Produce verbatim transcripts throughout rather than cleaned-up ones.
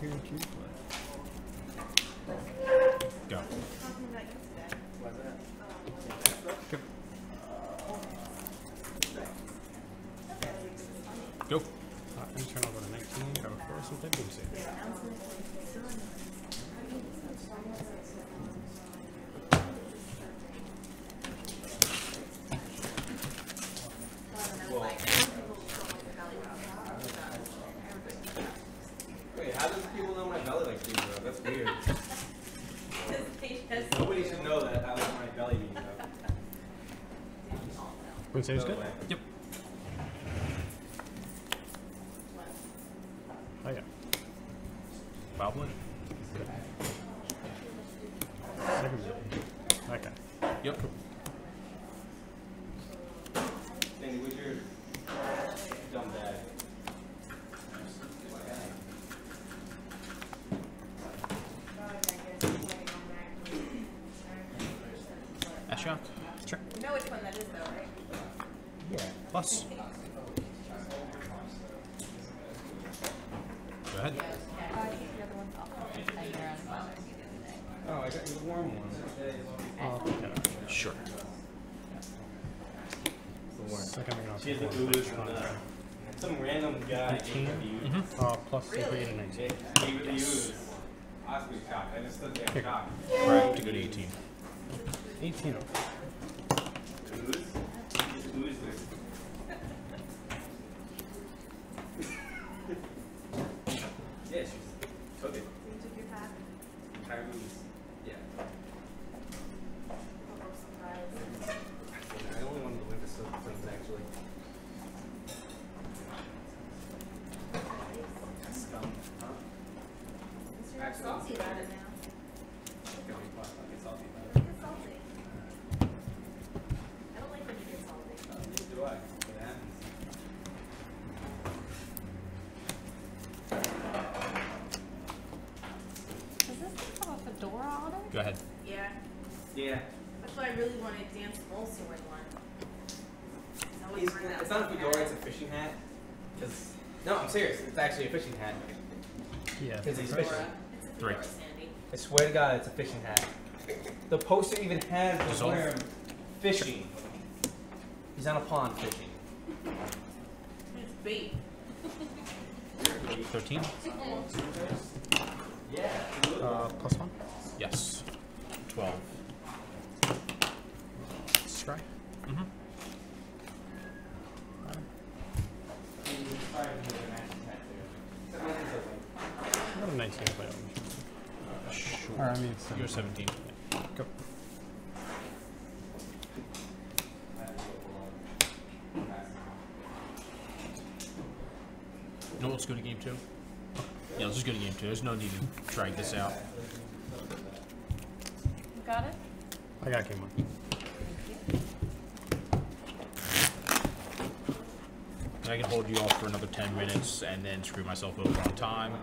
here and choose one. Go. Go. Go. Uh, and turn over to nineteen. Go first with that big save. Wait, how does people know my belly like these, bro? That's weird. Nobody should know that I like my belly being up. One save's good? Yep. Oh yeah. Goblin. Okay. Yep. Danny, what's your dumb dad? A shot. Sure. You know which one that is, though, right? Yeah. Plus. Go ahead. Oh, I got you the warm one. Oh, yeah. Sure. The warm. Second thing off. She has a ooze from the, some random guy. eighteen. Mm-hmm. Uh, plus really? eight nineteen. He with the ooze. I was pretty shocked. I just stood there Here. shocked. Right, to go to eighteen. eighteen. Ooze? Ooze this. Yeah, she took it. You took your pack. Entire ooze. Yeah. I only wanted to win the silver things, actually. Scum. Huh? You're salty about it now. Okay, I'll get salty about it. Get salty. I don't like when you get salty. Neither do I. It happens. Does this thing come off a door on it? Go ahead. Yeah. Yeah. That's why I really wanted Dan Smoltz to win one. He's always It's, wearing that it's not a fucking fedora, hat. it's a fishing hat. Cause no, I'm serious. It's actually a fishing hat. Yeah. Because he's Fedora. fishing. It's a Three. fedora, Sandy. I swear to God, it's a fishing hat. The poster even has the Dissolve. term fishing. He's on a pond fishing. It's bait. thirteen. Yeah. Uh, plus one? Yes. twelve. Scry? Mm-hmm. Another nineteen play on. Sure. Or, I mean, it's You're seventeen. Yeah. Go. No, let's go to game two. Yeah, let's just go to game two. There's no need to drag this out. You got it? I got game one. I can hold you off for another ten minutes and then screw myself over on time.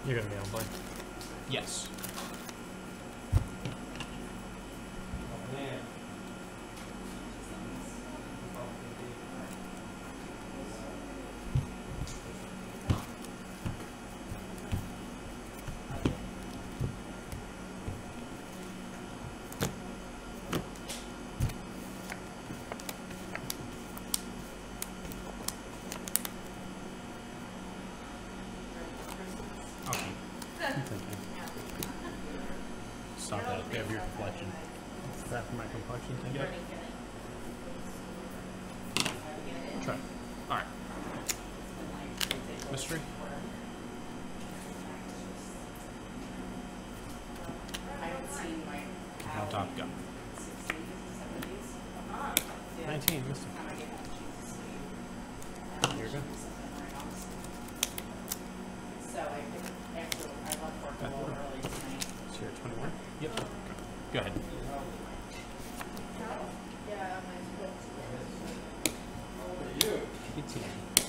You're gonna be on play. Yes. Stop that. You have your complexion. Is that for my complexion thing? Yep. Try. Alright. Mystery? Keep on top, go. nineteen, Mystery. Here we go. Back order. So you're at twenty-one? Yep. Go ahead. eighteen.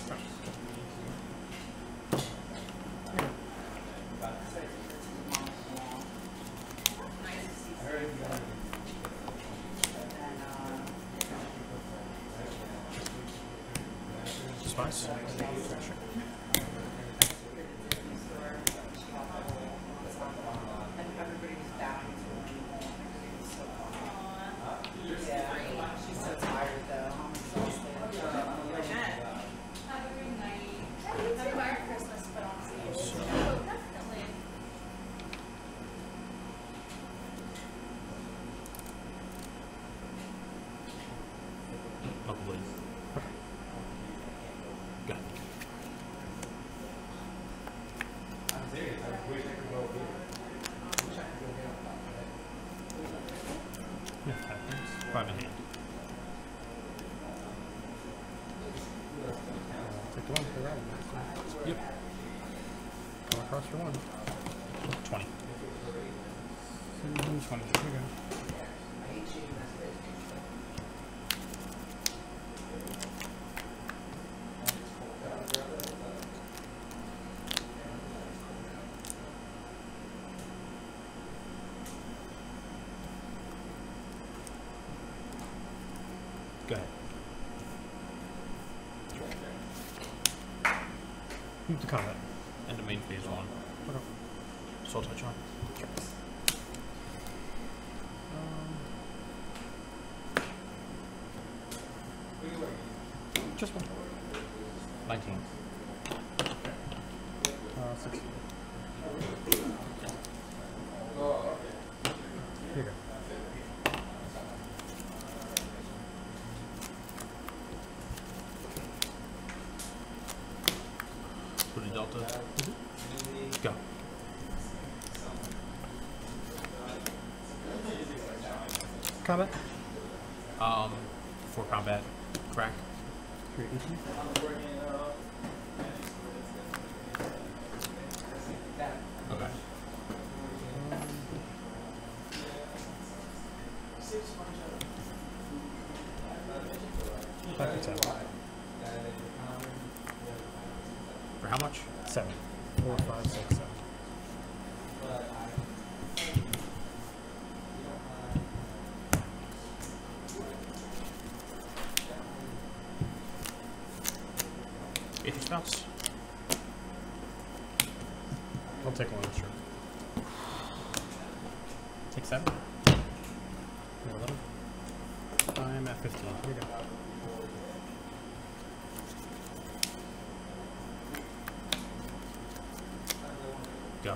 Spice? Sure. Lovely. Go ahead. Yeah, five things. Five in hand. Take the one for that one. Yep. Come across for one. Twenty. seventeen, twenty. Here we go. Go ahead. Move to combat. End of main phase one. Okay. Soul touch on. Um, just one. Nineteen. Uh, sixteen. Here you go. Put a delta. Mm-hmm. Go. Combat. Um, for combat. Crack. Three eighteen. Okay. Back to seven. For how much? Seven. Four, five, six, seven. If you spouse. I'll take one extra. Take seven. You're eleven. I'm at fifteen. Here we go. Go.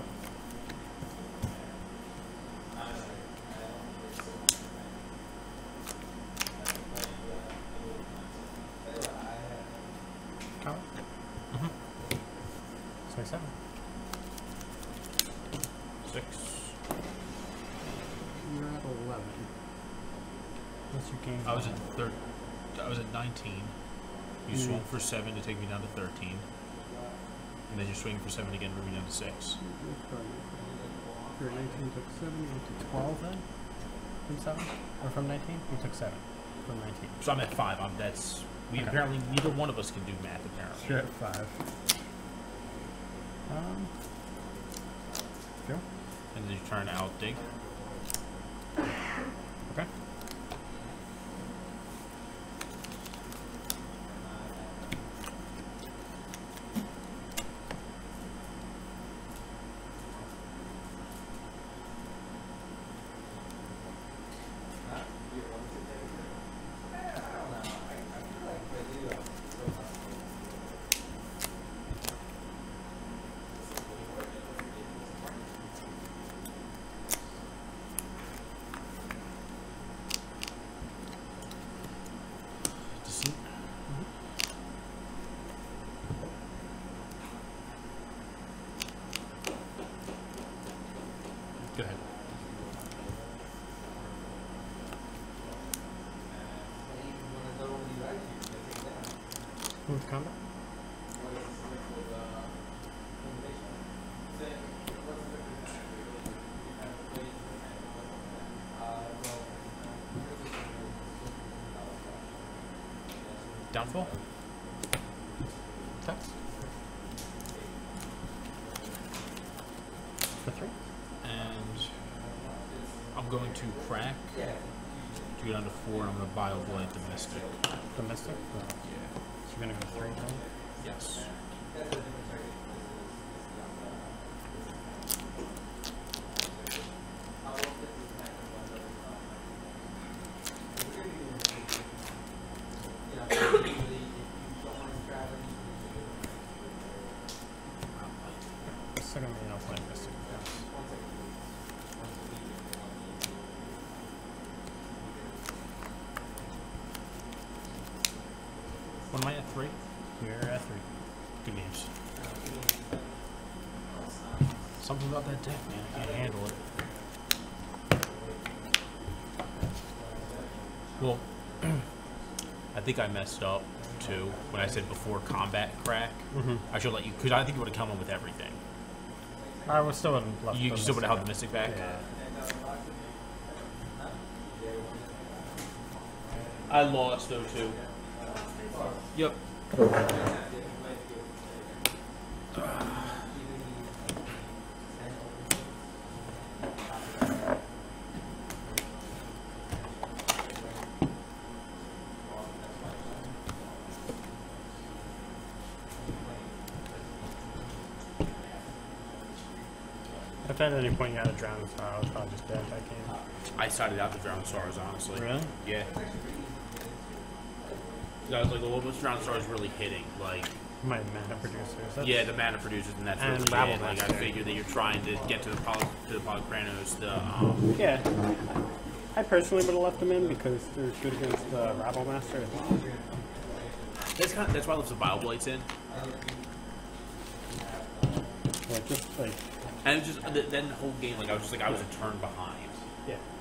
Combat. Mm-hmm. twenty-seven. Six. You're at eleven. Unless you gain. I was at third. I was at nineteen. You Mm. swung for seven to take me down to thirteen, and then you're swinging for seven again to bring me down to six. You're at nineteen, you took seven, you went to twelve then? From seven? Or from nineteen? You took seven. From nineteen. So I'm at five. I'm that's we Okay. apparently neither one of us can do math apparently. You're at five. Um, And then you turn out dig. Okay. Deceit. Go ahead. Move to combat. Downfall. Attacks. For three. And I'm going to crack to get down to four, and I'm going to Bioblade the Mystic. The Mystic. Oh. Yeah. So you're gonna go three then? Yes. Second main, I'll play Mystic. Yes. What am I at three? You're at three. Good games. Something about that deck, man. I can't handle it. Well, I think I messed up too when I said before combat crack. Mm-hmm. I should let you, because I think you would have come in with everything. I was still in left. You, the you still would have held the Mystic. Mystic back? Yeah. I lost though too. Yep. If at any point you had a drowning star, I was probably just dead that game. I started out the Drowned Stars, honestly. Really? Yeah. I was like, well, what's Drowned Stars really hitting? Like, My mana producers. That's, yeah, the mana producers, and that's And really Rabble it. Like, I Master. figure that you're trying to get to the poly, to the Polychronos, the um, Yeah. I personally would have left them in because they're good against the Rabble Master as well. that's kind of, that's why I left the Bioblades in. Like, just like, And it was just th- then the whole game, like I was just like I was a turn behind. yeah.